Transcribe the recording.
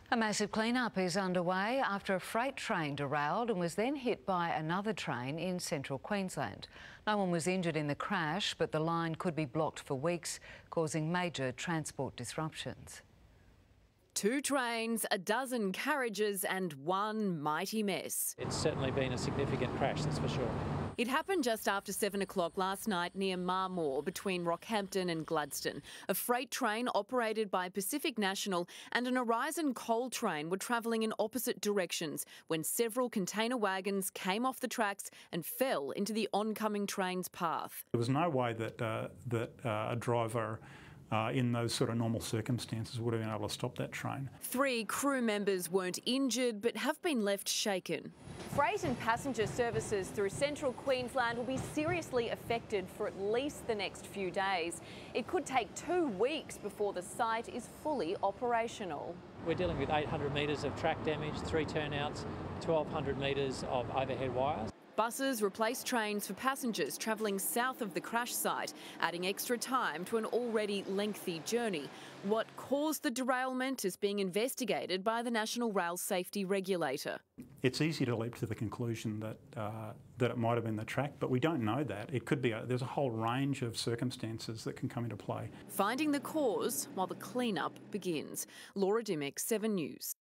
A massive clean-up is underway after a freight train derailed and was then hit by another train in Central Queensland. No one was injured in the crash, but the line could be blocked for weeks, causing major transport disruptions. 2 trains, a dozen carriages and one mighty mess. It's certainly been a significant crash, that's for sure. It happened just after 7 o'clock last night near Marmore between Rockhampton and Gladstone. A freight train operated by Pacific National and an Horizon coal train were travelling in opposite directions when several container wagons came off the tracks and fell into the oncoming train's path. There was no way that a driver in those sort of normal circumstances would have been able to stop that train. 3 crew members weren't injured but have been left shaken. Freight and passenger services through Central Queensland will be seriously affected for at least the next few days. It could take 2 weeks before the site is fully operational. We're dealing with 800 metres of track damage, 3 turnouts, 1,200 metres of overhead wires. Buses replace trains for passengers travelling south of the crash site, adding extra time to an already lengthy journey. What caused the derailment is being investigated by the National Rail Safety Regulator. It's easy to leap to the conclusion that it might have been the track, but we don't know that. It could be. There's a whole range of circumstances that can come into play. Finding the cause while the clean-up begins. Laura Dimmick, 7 News.